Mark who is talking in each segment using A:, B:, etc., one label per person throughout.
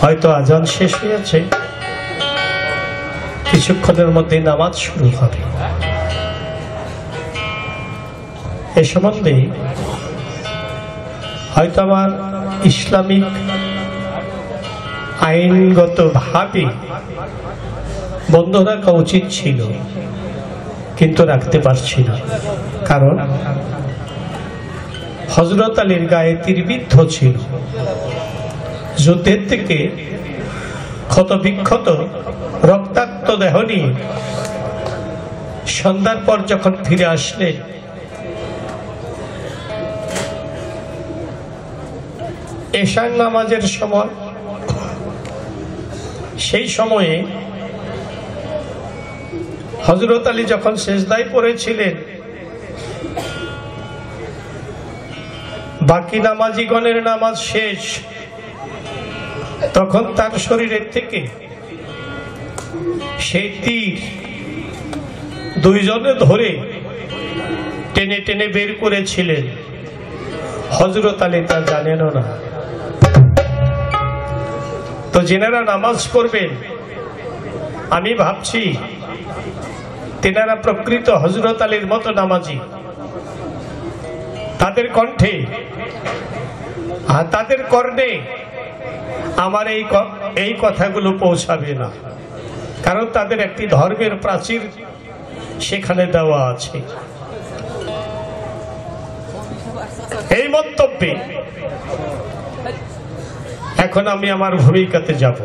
A: হয়তো আজান শেষ হয়েছে, কিছুক্ষণের মধ্যে নামাজ শুরু হবে। এ সম্বন্ধে হয়তো আমার ইসলামিক আইনগত ভাবে বন্ধ রাখা উচিত ছিল, কিন্তু রাখতে পারছি না। কারণ হযরত আলীর গায়ে তীরবিদ্ধ ছিল। যুদ্ধের থেকে ক্ষত বিক্ষত রক্তাক্ত দেহ নিয়ে সন্ধ্যার পর যখন ফিরে আসলেন, এশার নামাজের সময়, সেই সময়ে হযরত আলী যখন সেজদায় পড়েছিলেন, বাকি নামাজিগণের নামাজ শেষ, তখন তার শরীরের থেকে সেই তীর দুইজনে ধরে টেনে টেনে বের করেছিলেন। হযরত আলী তা জানেনও না। তো যেনারা নামাজ পড়বেন, আমি ভাবছি তেনারা প্রকৃত হযরত আলীর মতো নামাজি। তাদের কণ্ঠে আর তাদের কর্ণে আমার এই কথাগুলো পৌঁছাবে না, কারণ তাদের একটি ধর্মের প্রাচীর সেখানে দেওয়া আছে। এই মন্তব্যে এখন আমি আমার ভূমিকাতে যাব।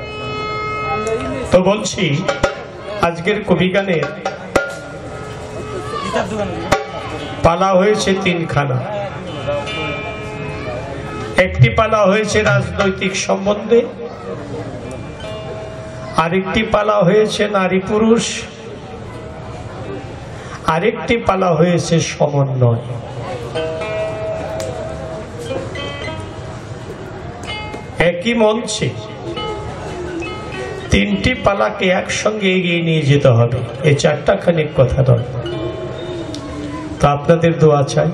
A: তো বলছি, আজকের কবি গানের পালা হয়েছে তিনখানা। একটি পালা হয়েছে রাজনৈতিক সম্বন্ধে, আরেকটি পালা হয়েছে নারী পুরুষ, আরেকটি পালা হয়েছে সমন্বয়। একই মঞ্চে তিনটি পালাকে একসঙ্গে এগিয়ে নিয়ে যেতে হবে, এই চারটা খানিক কথা নয়। তো আপনাদের দোয়া চাই,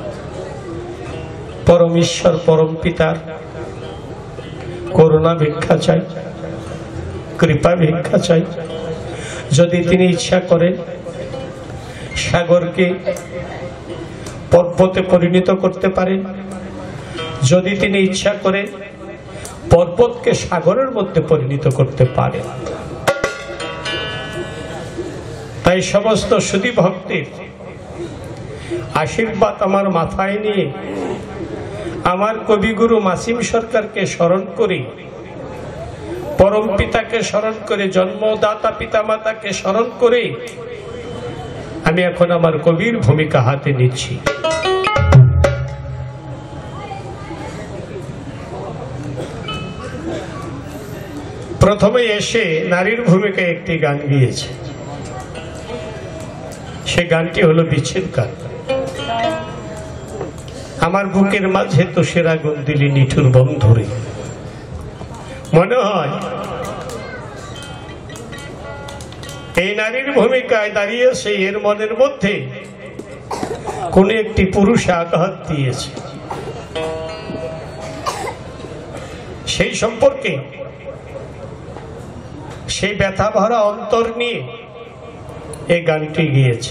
A: পরম ঈশ্বর পরম পিতার করুণা ভিক্ষা চাই, কৃপা ভিক্ষা চাই। যদি তিনি ইচ্ছা করেন সাগরকে পর্বতে পরিণত করতে পারেন, যদি তিনি ইচ্ছা করেন পর্বতকে সাগরের মধ্যে পরিণত করতে পারেন। তাই সমস্ত সুধী ভক্তের আশীর্বাদ আমার মাথায় নিয়ে আমার কবিগুরু মাসিম সরকারকে স্মরণ করে, পরম পিতাকে স্মরণ করে, জন্মদাতা পিতামাতাকে স্মরণ করে আমি এখন আমার কবির ভূমিকা হাতে নিচ্ছি। প্রথমে এসে নারীর ভূমিকায় একটি গান গিয়েছে, সে গানটি হলো বিচ্ছেদ গান। আমার বুকের মাঝে তো সেরা গুণ দিলি নিঠুর বন্ধুরে। মনে হয় এই নারীর ভূমিকায় দাঁড়িয়েছে, এর মনের মধ্যে কোন একটি পুরুষে আঘাত দিয়েছে, সেই সম্পর্কে সেই ব্যথা ভরা অন্তর নিয়ে এই গানটি গিয়েছে।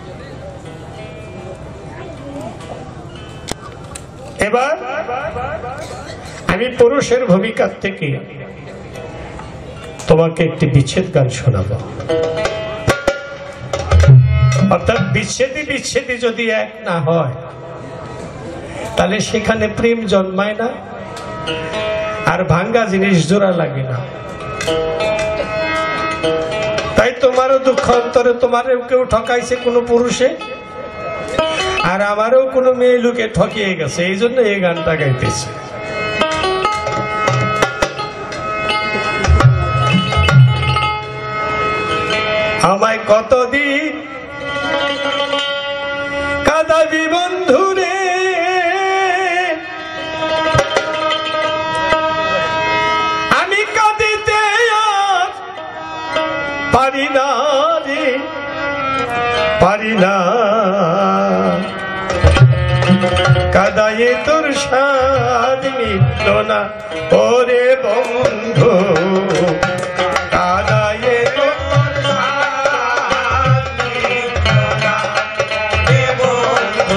A: এবার আমি পুরুষের ভূমিকা থেকে তোমাকে একটি বিচ্ছেদ গান শোনাবো। অর্থাৎ বিচ্ছেদী বিচ্ছেদী যদি এক না হয়, তাহলে সেখানে প্রেম জন্মায় না, আর ভাঙ্গা জিনিস জোড়া লাগে না। তাই তোমারও দুঃখ অন্তরে, তোমারও কেউ ঠকাইছে কোনো পুরুষে, আর আমারও কোনো মেয়ে লোকে ঠকিয়ে গেছে, এই জন্য এই গানটা গাইতেছে। আমায় কতদিন কাঁদাবি বন্ধুরে, আমি কাঁদিতে আর পারি না রে, পারি না। কাদাই কাদায়ে তোর স্বাদ মিটল না ওরে বন্ধু কাদায়ে তোর স্বাদ মিটল না ওরে বন্ধু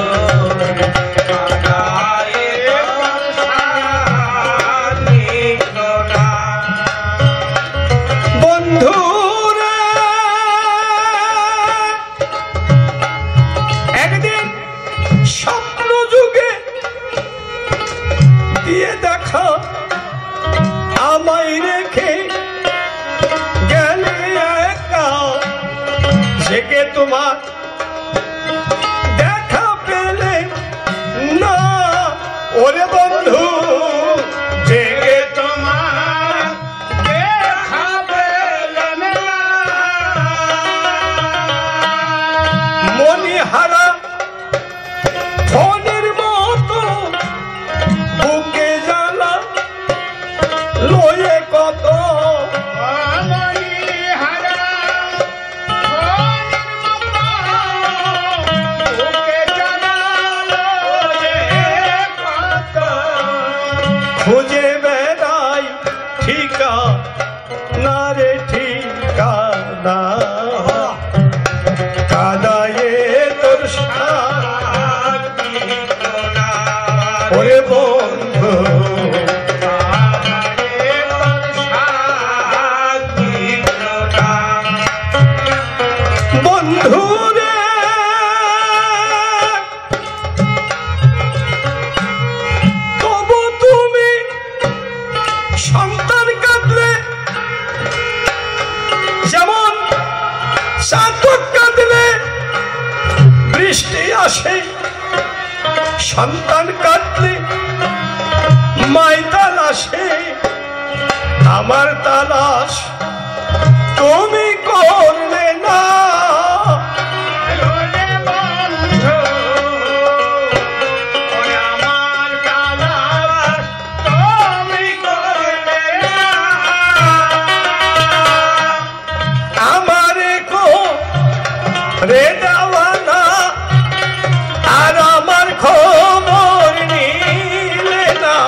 A: কাদায়ে তোর স্বাদ মিটল না বন্ধু আমায় রেখে গেলে একা জেগে তোমার দেখা পেলে না ওরে বন্ধু জেগে তোমার দেখা পেলে না মনিহারা ফোনের মতো বুকে জ্বালা লয়ে কত খুঁজে বেড়াই ঠিকানা রে ঠিকানা কাদায়ে তোর স্বাদ মিটল না ওরে বন্ধু বন্ধুরে তবু তুমি সন্তান কাঁদলে যেমন চাতক কাঁদলে বৃষ্টি আসে সন্তান কাঁদলে মাইতাল আসে আমার তালাশ তুমি করলে না রে দেওয়ানা আর আমার খবর নিলে না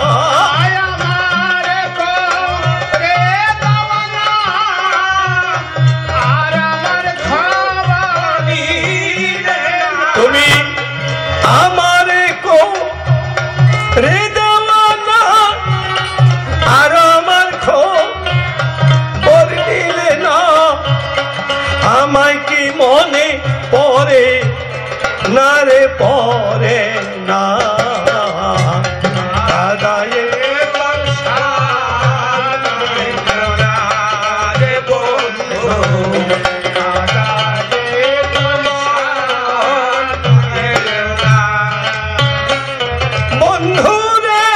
A: আমার রে দেওয়ানা আর আমার খবর নিলে না তুমি আমার রে দেওয়ানা আর আমার খবর নিলে না আমায় কি মনে পড়ে না রে পড়ে না কাদায়ে তোর স্বাদ মিটল না রে বন্ধু কাদায়ে তোর স্বাদ মিটল না বন্ধু রে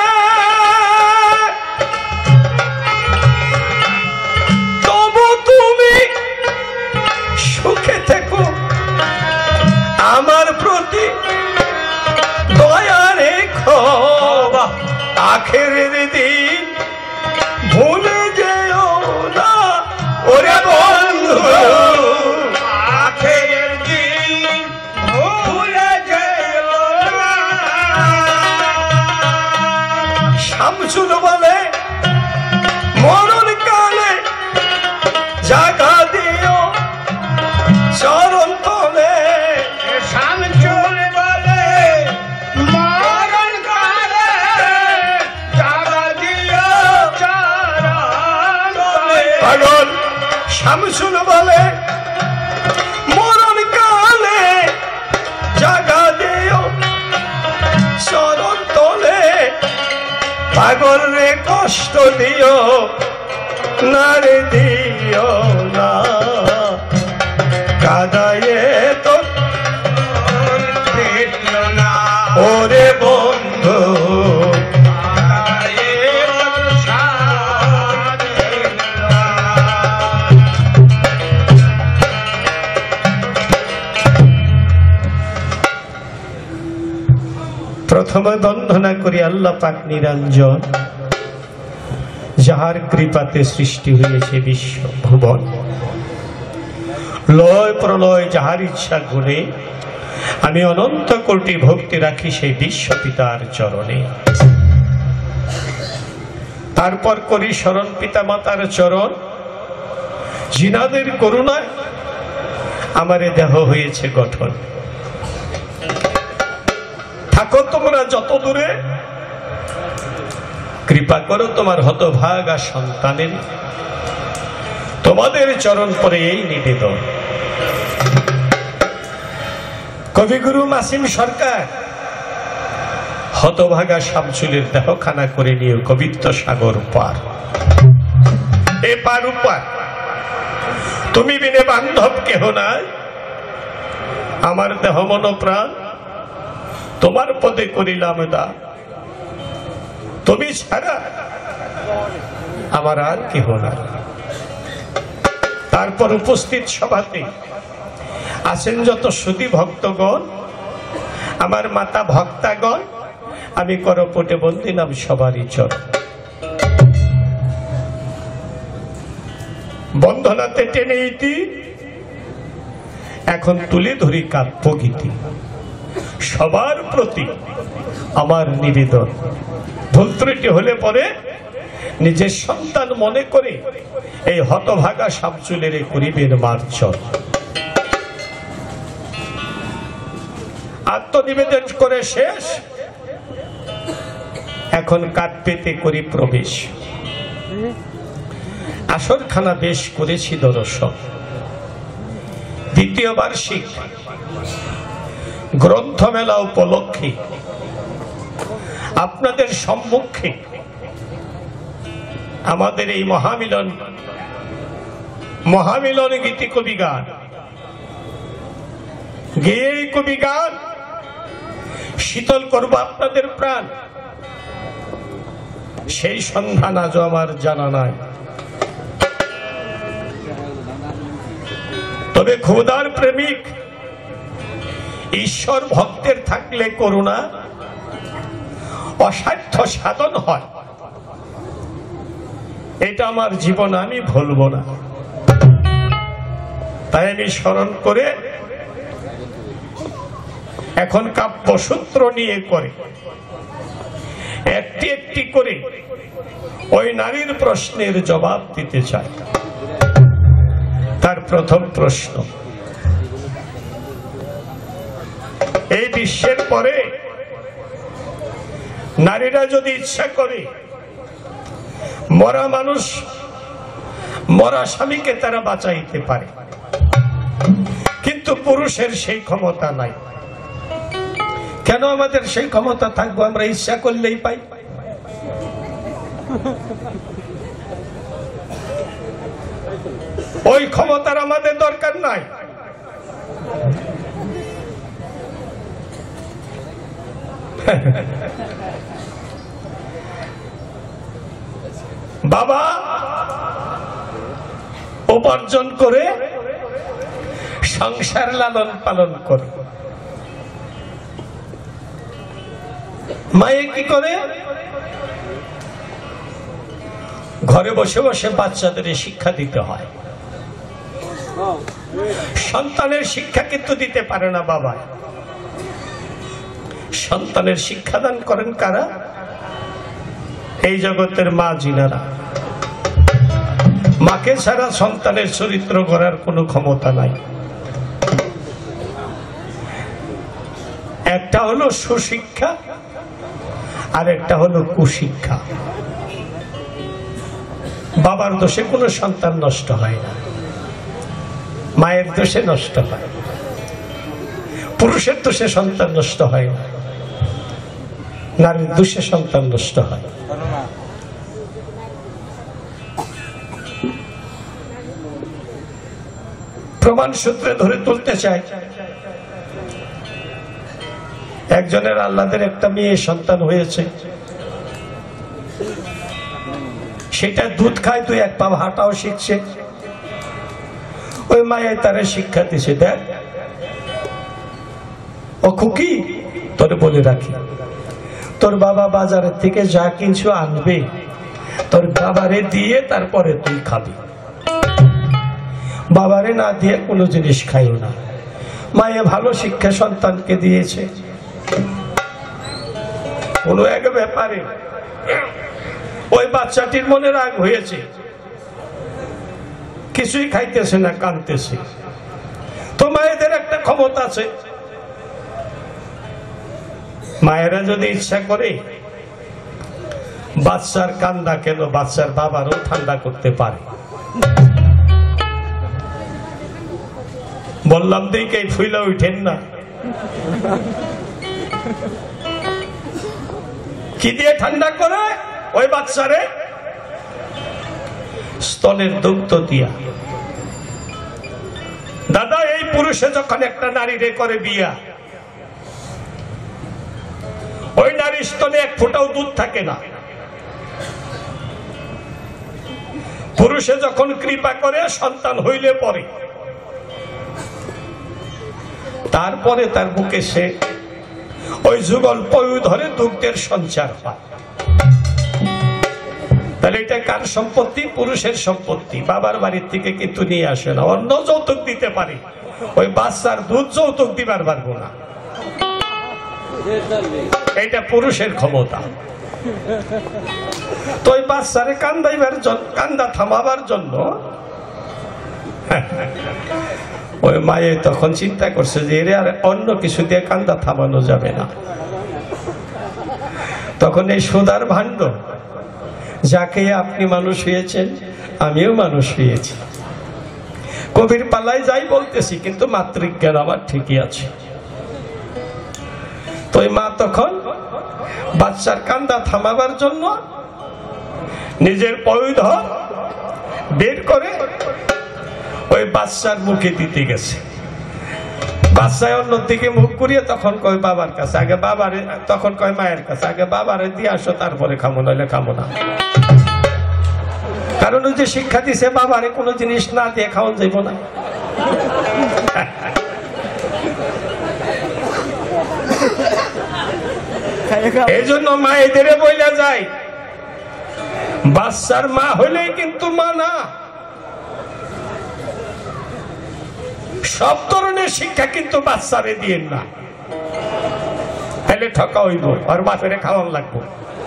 A: তবু তুমি সুখে থেকো আমার প্রতি দয়া রেখো আখেরের দিন ভুলে যেও না ওরে বন্ধু আখেরের দিন ভুলে যেও না শামসুল বলে মরণ কালে জাগা দিও চরণ তলে শামসুল বলে মরণ কালে জাগা দিও চরণ তলে পাগল শামসুল বলে মরণ কালে জাগা দিও চরণ তলে পাগল রে কষ্ট দিও না রে দিও না কাদায়ে তোর মিটল না ওরে বন্ধু কাদায়ে তোর স্বাদ মিটল না প্রথমে বন্দনা করি আল্লাহ পাক নিরঞ্জন যাহার কৃপাতে সৃষ্টি হয়েছে বিশ্ব ভুবন লয় প্রলয় যাহার ইচ্ছা গুণে আমি অনন্ত কোটি ভক্তি রাখি সেই বিশ্বপিতার চরণে। তারপর করি স্মরণ পিতা মাতার চরণ, জিনাদের করুণায় আমার দেহ হয়েছে গঠন। থাকো তোমরা যত দূরে, কৃপা করো তোমার হতভাগা সন্তানের, তোমাদের চরণ পরে এই নিবেদন। কবিগুরু মাসিম সরকার হতভাগা শামসুলের দেহখানা করে নিয়ে কবিত্ব সাগর পার, এ পার উপার তুমি বিনে বান্ধব কেহ নাই, আমার দেহ মন প্রাণ তোমার পদে করিলাম দান, তুমি ছাড়া আমার আর কেহ নাই। তারপর উপস্থিত সভাতে আছেন যত সুধী ভক্তগণ, আমার মাতা ভক্তাগণ, আমি করপটে বন্দিলাম সবারই চরণ। বন্ধনাতে টেনে ইতি, এখন তুলে ধরি কাব্য গীতি, সবার প্রতি আমার নিবেদন। ভুল ত্রুটি হলে পরে নিজের সন্তান মনে করে এই হতভাগা শামসুলের করিবেন মার্জন। আত্মনিবেদন করে শেষ, এখন কাঠ পেতে করি প্রবেশ। আসরখানা বেশ করেছি দর্শন, দ্বিতীয় বার্ষিক গ্রন্থমেলা উপলক্ষে আপনাদের সম্মুখে আমাদের এই মহামিলন গীতি কবি গান গেয়ে কবি গান শীতল করব আপনাদের প্রাণ। সেই সন্ধান আজও আমার জানা নাই, তবে খোদার প্রেমিক ঈশ্বর ভক্তের থাকলে করুণা অসাধ্য সাধন হয়, এটা আমার জীবন আমি ভুলব না। তাই আমি স্মরণ করে এখন কাব্যসূত্র নিয়ে করে একটি একটি করে ওই নারীর প্রশ্নের জবাব দিতে চাই। তার প্রথম প্রশ্ন, এই বিশ্বের পরে নারীরা যদি ইচ্ছা করে মরা মানুষ মরা স্বামীকে তারা বাঁচাইতে পারে, কিন্তু পুরুষের সেই ক্ষমতা নাই। কেন আমাদের সেই ক্ষমতা থাকবো? আমরা ইচ্ছা করলেই পাই। ওই ক্ষমতার আমাদের দরকার নাই। বাবা উপার্জন করে সংসার লালন পালন করে, মায়ে কি করে? ঘরে বসে বসে বাচ্চাদের শিক্ষা দিতে হয়। সন্তানের শিক্ষা কিন্তু দিতে পারে না বাবা, সন্তানের শিক্ষাদান করেন কারা? এই জগতের মা জিনারা। মাকে ছাড়া সন্তানের চরিত্র গড়ার কোনো ক্ষমতা নাই। একটা হলো সুশিক্ষা আর একটা হলো কুশিক্ষা। বাবার দোষে কোনো সন্তান নষ্ট হয় না, মায়ের দোষে নষ্ট হয়। পুরুষের দোষে সন্তান নষ্ট হয় না, নারীর দোষে সন্তান নষ্ট হয়। প্রমাণ সূত্রে ধরে তুলতে চাই, একজনের আল্লাদের একটা মেয়ে সন্তান হয়েছে, সেটা দুধ খায়, তুই এক পা হাঁটাও শিখছে। ওই মায়ে তারা শিক্ষা দিছে, দেখ ও খুকি, তোরে বলে রাখি, তোর বাবা বাজারের থেকে যা কিছু আনবে তোর বাবারে দিয়ে তারপরে তুই খাবি, বাবারে না দিয়ে কোনো জিনিস খাইও না। মায়ে ভালো শিক্ষা সন্তানকে দিয়েছে, কোনো এক ব্যাপারে ওই বাচ্চাটির মনে রাগ হয়েছে, কিছুই খাইতেছে না, কাঁদতেছে। তো মায়েদের একটা ক্ষমতা আছে, মায়েরা যদি ইচ্ছা করে বাচ্চার কান্দা কেন বাচ্চার বাবারও ঠান্ডা করতে পারে। বললাম দেখে ফুইলা উঠেন না, কি দিয়ে ঠান্ডা করে? ওই বাচ্চারে স্তনের দুগ্ধ দিয়া। দাদা, এই পুরুষে যখন একটা নারীরে করে বিয়া, ওই নারীর স্তনে এক ফোঁটাও দুধ থাকে না। পুরুষে যখন কৃপা করে সন্তান হইলে পরে, তারপরে তার বুকে সে ওই যুগল পয়ু ধরে দুগ্ধের সঞ্চার হয়। তাহলে এটা কার সম্পত্তি? পুরুষের সম্পত্তি। বাবার বাড়ির থেকে কিন্তু নিয়ে আসে না, অন্য যৌতুক দিতে পারে, ওই বাচ্চার দুধ যৌতুক দিবার পারবো না। এইটা পুরুষের ক্ষমতা। তো ওই বাচ্চারে কান্দাইবার জন্য, কান্দা থামাবার জন্য ওই মায়ে তখন চিন্তা করছে যে এর আর অন্য কিছু দিয়ে কান্দা থামানো যাবে না। তখন এই সুদার ভাণ্ড, যাকে আপনি মানুষ হয়েছেন আমিও মানুষ হয়েছি, কবির পালায় যাই বলতেছি, কিন্তু মাতৃজ্ঞান আমার ঠিকই আছে। তো ওই মা তখন বাচ্চার কান্দা থামাবার জন্য নিজের পয়ুধ বের করে ওই বাচ্চার মুখে দিতে গেছে। বাচ্চায় অন্যদিকে মুখ করিয়ে তখন কয় বাবার কাছে, আগে বাবারে, তখন কয় মায়ের কাছে, আগে বাবারে দিয়ে আসো, তারপরে খামো, নইলে খামো না। কারণ ওই যে শিক্ষা দিছে বাবারে কোনো জিনিস না দিয়ে খাওয়ান যাইব না। এই জন্য মায়েদের বইলা যায়, বাচ্চার মা হইলেই কিন্তু মা না। সব ধরনের শিক্ষা কিন্তু বাচ্চারে দিয়ে না, তাহলে ঠকা হইব, আর বাপেরে খাওয়ান লাগবো।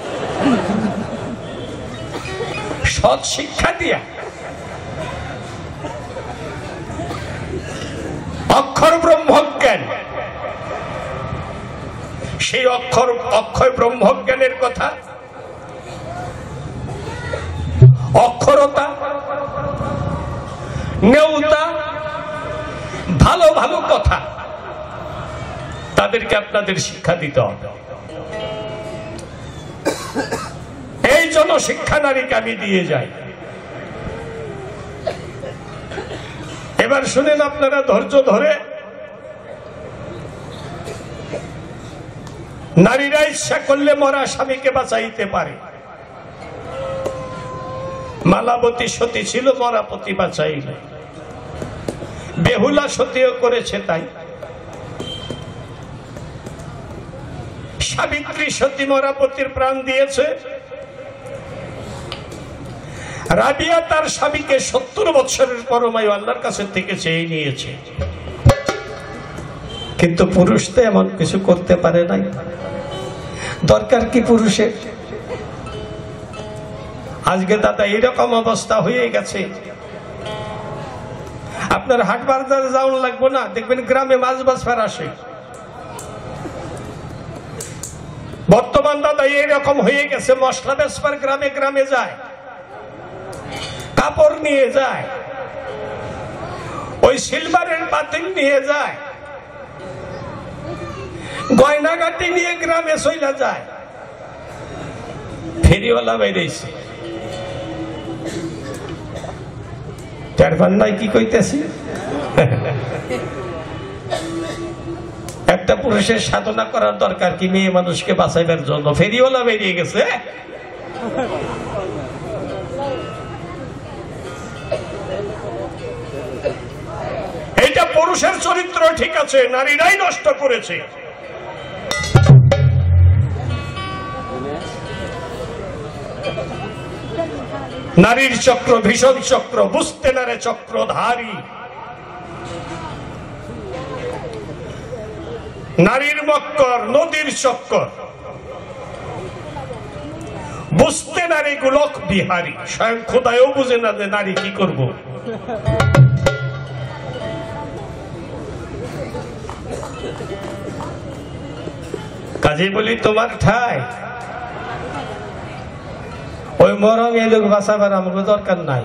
A: সৎ শিক্ষা দিয়া, অক্ষর ব্রহ্মজ্ঞান, সেই অক্ষয় ব্রহ্মজ্ঞানের কথা, অক্ষরতা, নেউতা, ভালো ভালো কথা তাদেরকে আপনাদের শিক্ষা দিতে হবে। এই জন্য শিক্ষা নারীকে আমি দিয়ে যাই। এবার শুনেন আপনারা ধৈর্য ধরে। নারীরা ইচ্ছা করলে মরা স্বামীকে বাঁচাইতে পারে। মালাবতী সতী ছিল, মরাপতি বাঁচাইল। বেহুলা সতীও করেছে তাই। সাবিত্রী সতী মরাপতির প্রাণ দিয়েছে। রাবিয়া তার স্বামীকে 70 বছরের পরমায়ু আল্লাহর কাছে থেকে চেয়ে নিয়েছে, কিন্তু পুরুষ তো এমন কিছু করতে পারে নাই। দরকার কি পুরুষের? আজকে দাদা এরকম অবস্থা হয়ে গেছে, আপনার হাট বাজারে যাওয়ার লাগবে না, দেখবেন গ্রামে মাছ বাছবার আসে। বর্তমান দাদা এরকম হয়ে গেছে, মশলা বেচবার গ্রামে গ্রামে যায়, কাপড় নিয়ে যায়, ওই সিলভারের পাতিল নিয়ে যায়, গয়নাগাটি নিয়ে গ্রামে চইলা যায়। ফেরিওয়ালা বেরিয়েছে, নাই কি কইতেছি। একটা পুরুষের সাধনা করার দরকার কি মেয়ে মানুষকে বাঁচাইবার জন্য? ফেরিওয়ালা বেরিয়ে গেছে। এটা পুরুষের চরিত্র ঠিক আছে, নারীরাই নষ্ট করেছে। নারীর চক্র ভীষণ চক্র, বুঝতে না রে চক্রধারী। নারীর মক্কর, নদীর চক্কর, বুঝতে নারী গোলক বিহারী। স্বয়ং খোদায়ও বুঝে না যে নারী কি করব। কাজে বলি তোমার ঠাই ওই মরং এই লোক বাঁচাবার আমাকে দরকার নাই,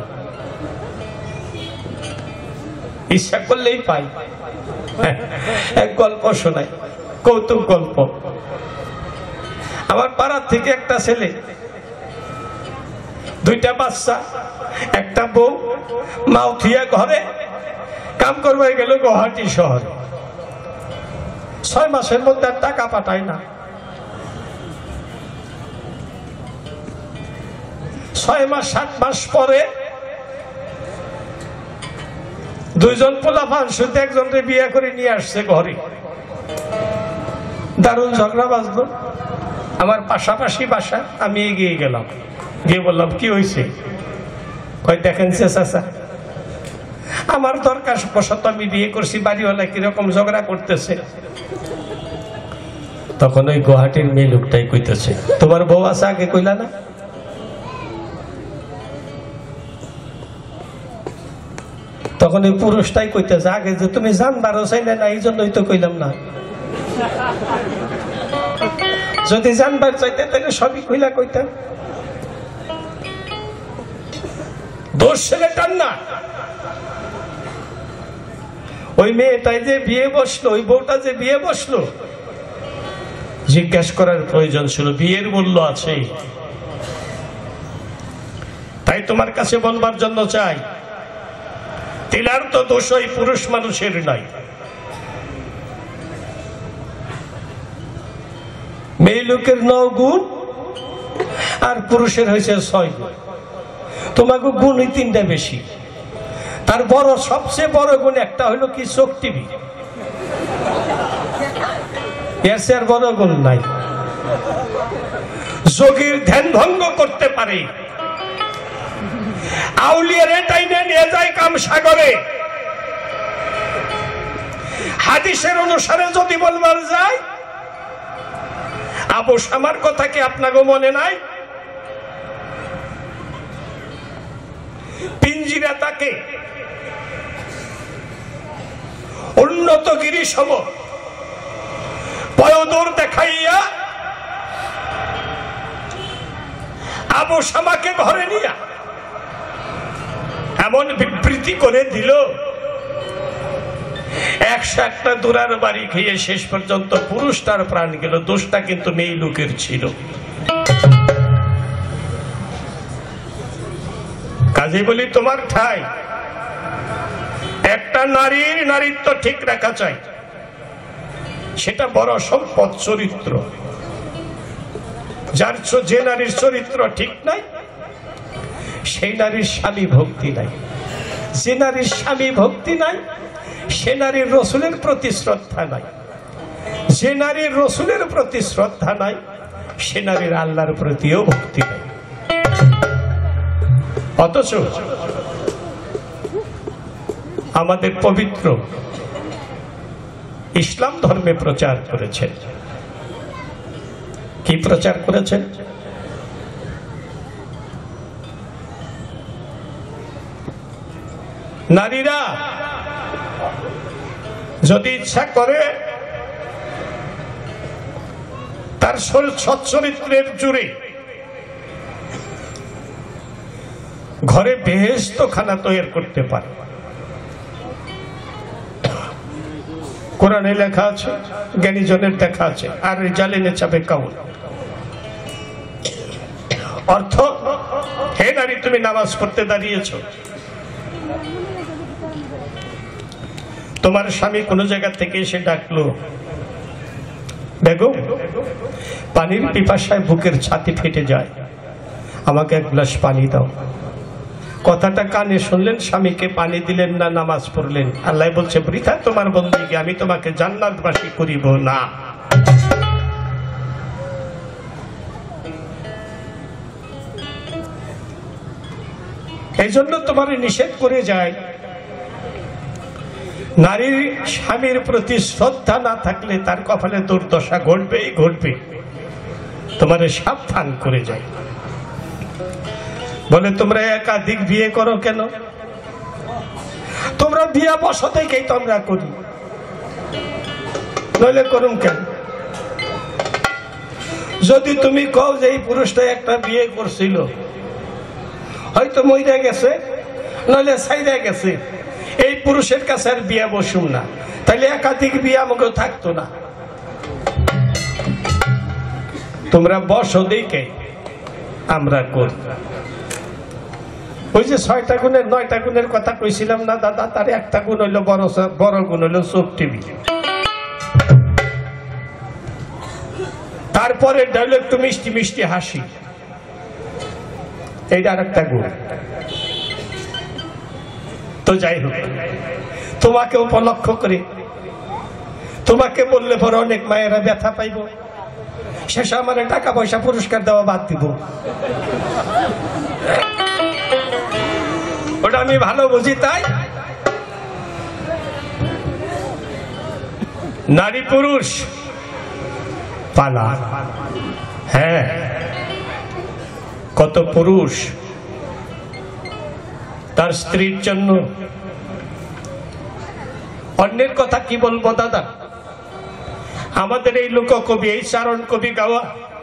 A: ইচ্ছা করলেই পাই। এক গল্প শোনাই, কৌতুক গল্প। আমার পাড়ার থেকে একটা ছেলে, দুইটা বাচ্চা, একটা বউ, মা উঠিয়া ঘরে কাম করবে গেল গুয়াহাটি শহরে। 6 মাসের মধ্যে টাকা পাঠায় না। 6 মাস 7 মাস পরে দুইজন পোলাপান শুধু একজনকে বিয়ে করে নিয়ে আসছে ঘরে। দারুণ ঝগড়া বাজলো। আমার পাশাপাশি বাসা, আমি এগিয়ে গেলাম, গিয়ে বললাম কি হয়েছে? কই দেখেন চাচা, আমার দরকার বশত আমি বিয়ে করছি, বাড়িওয়ালা কিরকম ঝগড়া করতেছে। তখন ওই গুয়াহাটির মেয়ে লোকটাই কইতেছে, তোমার বউ আছে আগে কইলা না? তখন ওই পুরুষটাই কইতেছে, আগে যে তুমি জানবারও চাইলে না, এই জন্যই তো কইলাম না। যদি জানবার চাইতে তাহলে সবই কইলা কইতাম। দোষ ছেলেটার না, ওই মেয়েটাই যে বিয়ে বসলো, ওই বউটা যে বিয়ে বসলো, জিজ্ঞাসা করার প্রয়োজন ছিল, বিয়ের মূল্য আছে। তাই তোমার কাছে বলবার জন্য চাই, তিলার তো দোষ ওই পুরুষ মানুষের নাই। মেয়ে লোকের 9 গুণ আর পুরুষের হয়েছে 6 গুণ। তোমাকে গুণই 3টা বেশি। তার বড়, সবচেয়ে বড় গুণ একটা হলো কি, চোখ টিভি। এর চেয়ে আর বড় গুণ নাই। যোগীর ধ্যান ভঙ্গ করতে পারে, আউলিয়ার টাইনে নিয়ে যায় কাম সাগরে। হাদিসের অনুসারে যদি বলবার যায়, আবু শামার কথা কি আপনাকে মনে নাই? পিঞ্জিরা তাকে উন্নত গিরি সম পয়দর দেখাইয়া আবু শামাকে ঘরে নিয়া এমন বিবৃতি করে দিল, 101টা দূরার বাড়ি খেয়ে শেষ পর্যন্ত পুরুষটার প্রাণ গেল। দোষটা কিন্তু মেয়ে লোকের ছিল। কাজে বলি তোমার ঠাই একটা নারীর নারীত্ব ঠিক রাখা চাই। সেটা বড় সম্পদ চরিত্র। যে নারীর চরিত্র ঠিক নাই, সেই নারীর স্বামী ভক্তি নাই। যে নারীর স্বামী ভক্তি নাই, সে নারীর রসুলের প্রতি শ্রদ্ধা নাই। যে নারীর রসুলের প্রতি শ্রদ্ধা নাই, সে নারীর আল্লাহর প্রতিও ভক্তি নাই। অথচ আমাদের পবিত্র ইসলাম ধর্মে প্রচার করেছেন। কি প্রচার করেছেন? নারীরা যদি ইচ্ছা করে তার সচ্চরিত্রের জুড়ে ঘরে বেহেশত খানা তৈরি করতে পারে। কোরআনে লেখা আছে, জ্ঞানীজনের দেখা আছে, আর জালেনে চাপে কাউল। অর্থ, হে নারী, তুমি নামাজ পড়তে দাঁড়িয়েছ, তোমার স্বামী কোন জায়গা থেকে এসে ডাকলো, বেগম পানির পিপাসায় বুকের ছাতি ফেটে যায়, আমাকে 1 গ্লাস পানি দাও। কথাটা কানে শুনলেন, স্বামীকে পানি দিলেন না, নামাজ পড়লেন। আল্লাহ বলছে, বৃথা তোমার বন্দেগী, আমি তোমাকে জান্নাতবাসী করিব না। এই জন্য তোমার নিষেধ করে যায়, নারীর স্বামীর প্রতি শ্রদ্ধা না থাকলে তার কপালে দুর্দশা ঘটবেই ঘটবে, তোমার সাবধান করে যায়। বলে তোমরা একাধিক বিয়ে করো কেন? তোমরা বিয়া বসো থেকেই তোমরা করি, নইলে করুন কেন? যদি তুমি কও যে এই পুরুষটা একটা বিয়ে করছিল, হয়তো মইরা গেছে, নইলে ছাইরা গেছে, এই পুরুষের কাছে আর বিয়া বসুম না, তাহলে একাধিক বিয়ে আমাকে থাকতো না। তোমরা বসো দেখে আমরা করি। ওই যে 6টা গুণের 9টা গুণের কথা কইছিলাম না দাদা, তার একটা গুণ হইলো বড় গুণ হইলো চোখ টিভি। তারপরে হইলো একটু মিষ্টি মিষ্টি হাসি, এইটা আর একটা গুণ। তো যাই হোক, তোমাকে উপলক্ষ করে তোমাকে বললে পরে অনেক মায়েরা ব্যথা পাইব, শেষে আমার টাকা পয়সা পুরস্কার দেওয়া বাদ দিব। ওটা আমি ভালো বুঝি, তাই নারী পুরুষ পালা। হ্যাঁ, কত পুরুষ তার স্ত্রীর জন্য, অন্যের কথা কি বলবো দাদা, আমাদের এই লোককবি, এই চারণ কবি গাওয়া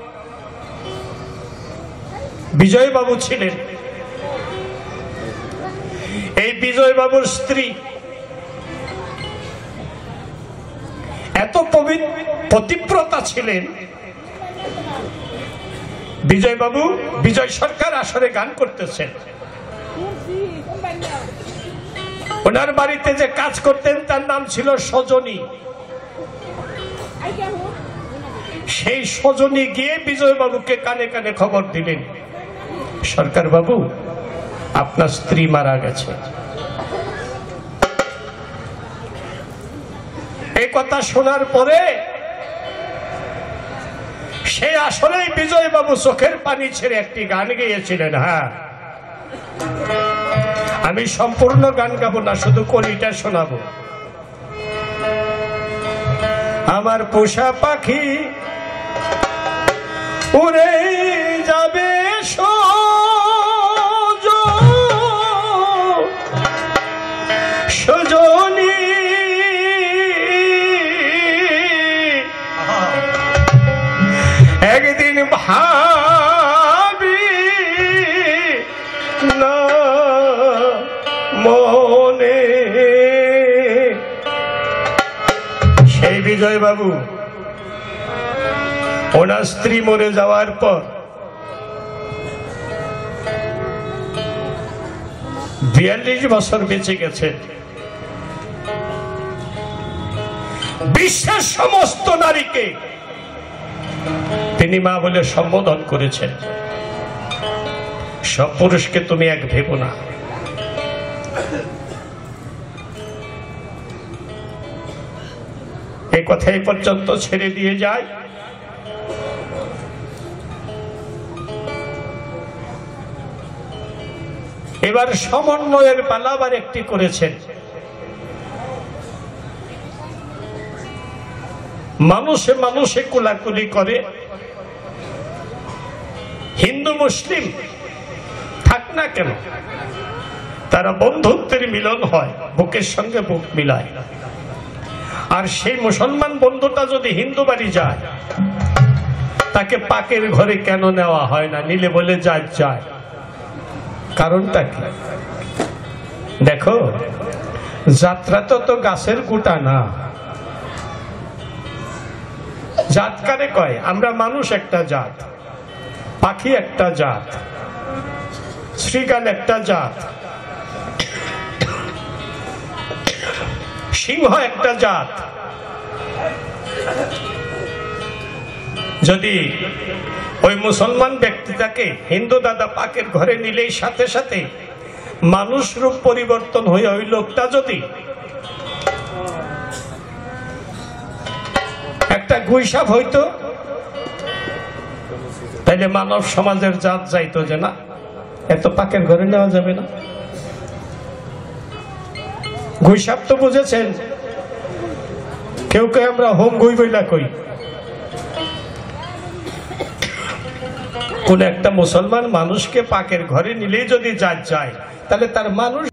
A: বিজয় বাবু ছিলেন। এই বিজয় বাবুর স্ত্রী এত পতিব্রতা ছিলেন, বিজয় বাবু বিজয় সরকার আসরে গান করতেছেন, ওনার বাড়িতে যে কাজ করতেন তার নাম ছিল সজনী। সেই সজনী গিয়ে বিজয় বাবুকে কানে কানে খবর দিলেন, সরকার বাবু আপনার স্ত্রী মারা গেছে। এই কথা শোনার পরে সে আসলেই বিজয় বাবু চোখের পানি ছেড়ে একটি গান গেয়েছিলেন। হ্যাঁ, আমি সম্পূর্ণ গান গাবো না, শুধু কলিটা শোনাবো। আমার পোষা পাখি উড়ে যাবে সজনী, একদিন ভাবি না মনে। সেই বিজয় বাবু ওনার স্ত্রী মরে যাওয়ার পর 42 বছর বেঁচে গেছেন। বিশ্বের সমস্ত নারীকে তিনি মা বলে সম্বোধন করেছেন। সব পুরুষকে তুমি এক ভেবো না। এই কথা এই পর্যন্ত ছেড়ে দিয়ে যায়। এবার সমন্বয়ের পালা আবার একটি করেছেন। মানুষে মানুষে কোলাকুলি করে, হিন্দু মুসলিম থাক না কেন, তারা বন্ধুত্বের মিলন হয়, বুকের সঙ্গে বুক মিলায়। আর সেই মুসলমান বন্ধুটা যদি হিন্দু বাড়ি যায়, তাকে পাকের ঘরে কেন নেওয়া হয় না? নিলে বলে যায় যায়, কারণটা কি? দেখো, যাত্রা তো গাছের গুটা না। জাত কারে কয়? আমরা মানুষ একটা জাত, পাখি একটা জাত, শ্রীগাল একটা জাত, সিংহ একটা জাত। যদি ওই মুসলমান ব্যক্তিটাকে হিন্দু দাদা পাকের ঘরে নিলেই সাথে সাথে মানুষ রূপ পরিবর্তন হয়ে ওই লোকটা যদি একটা গুইসাপ হইতো, তাইলে মানব সমাজের জাত যাইতো যে না, এত পাকের ঘরে নেওয়া যাবে না। ঘুষাপ তো বুঝেছেন, কেউ কেউ আমরা হোম গুই বইলা কই। কোন একটা মুসলমান মানুষকে পাকের ঘরে নিলেই যদি যায় তাহলে তার মানুষ